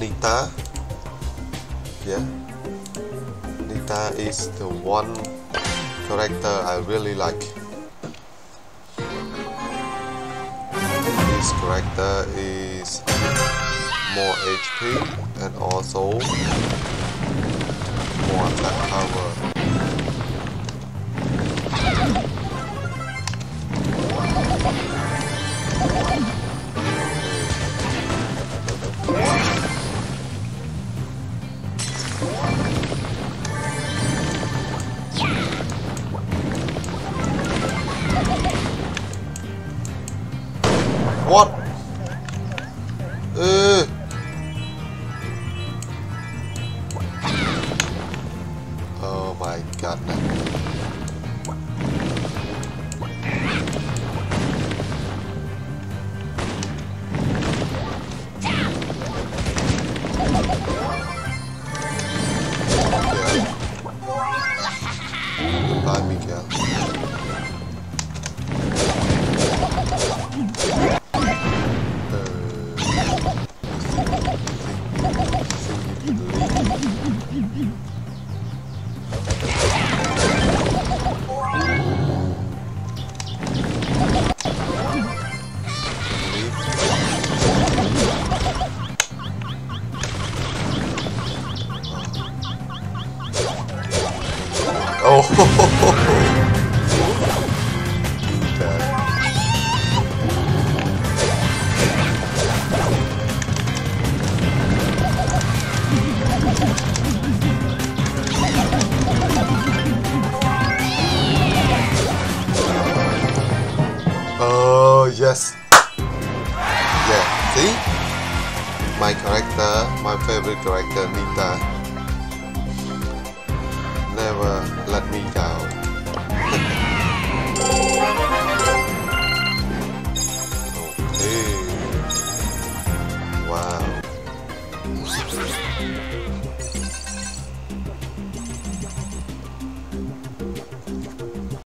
Nita. Yeah, Nita is the one character I really like. This character is more HP and also more attack power. What? Oh my god. Goodbye, Miguel. Oh, oh yes. Yeah, see? My character, my favorite character, Nita.